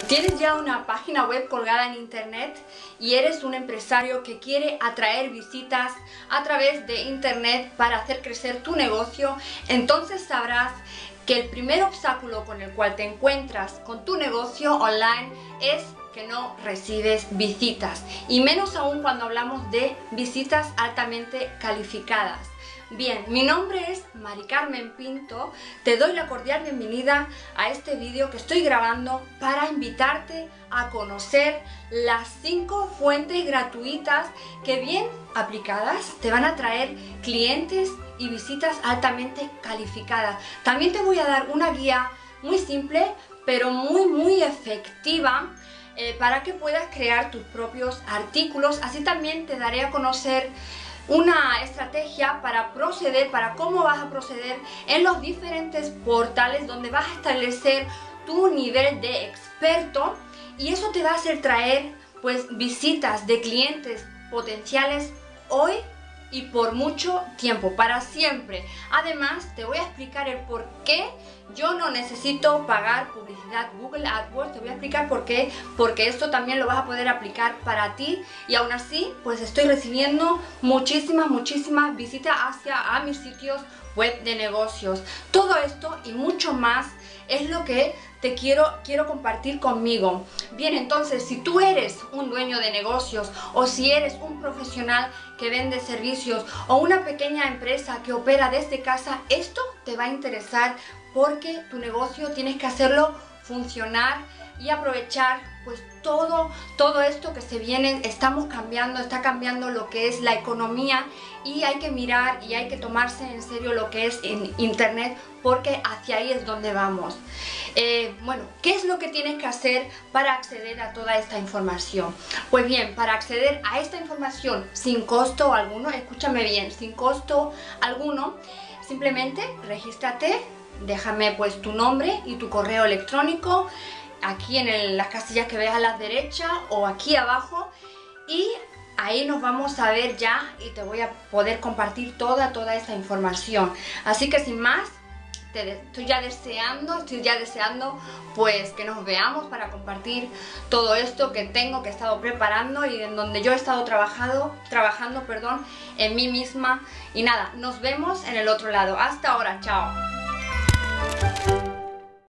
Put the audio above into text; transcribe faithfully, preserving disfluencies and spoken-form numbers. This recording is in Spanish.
¿Tienes ya una página web colgada en internet y eres un empresario que quiere atraer visitas a través de internet para hacer crecer tu negocio? Entonces sabrás que el primer obstáculo con el cual te encuentras con tu negocio online es que no recibes visitas, y menos aún cuando hablamos de visitas altamente calificadas. Bien, mi nombre es Mari Carmen Pinto, te doy la cordial bienvenida a este vídeo que estoy grabando para invitarte a conocer las cinco fuentes gratuitas que, bien aplicadas, te van a traer clientes y visitas altamente calificadas. También te voy a dar una guía muy simple pero muy muy efectiva eh, para que puedas crear tus propios artículos. Así también te daré a conocer una estrategia para proceder, para cómo vas a proceder en los diferentes portales donde vas a establecer tu nivel de experto, y eso te va a hacer traer pues visitas de clientes potenciales hoy y por mucho tiempo, para siempre. Además, te voy a explicar el por qué yo no necesito pagar publicidad Google AdWords. Te voy a explicar por qué, porque esto también lo vas a poder aplicar para ti, y aún así pues estoy recibiendo muchísimas, muchísimas visitas hacia a mis sitios web de negocios. Todo esto y mucho más es lo que te quiero, quiero compartir conmigo. Bien, entonces, si tú eres un dueño de negocios, o si eres un profesional que vende servicios, o una pequeña empresa que opera desde casa, esto te va a interesar, porque tu negocio tienes que hacerlo funcionar y aprovechar pues todo, todo esto que se viene. Estamos cambiando, está cambiando lo que es la economía, y hay que mirar y hay que tomarse en serio lo que es en internet, porque hacia ahí es donde vamos. Eh, bueno, ¿qué es lo que tienes que hacer para acceder a toda esta información? Pues bien, para acceder a esta información sin costo alguno, escúchame bien, sin costo alguno, simplemente regístrate, déjame pues tu nombre y tu correo electrónico aquí en el, las casillas que ves a la derecha o aquí abajo, y ahí nos vamos a ver ya y te voy a poder compartir toda, toda esta información. Así que sin más, te estoy ya deseando, estoy ya deseando pues que nos veamos para compartir todo esto que tengo, que he estado preparando y en donde yo he estado trabajando, trabajando, perdón, en mí misma. Y nada, nos vemos en el otro lado. Hasta ahora, chao.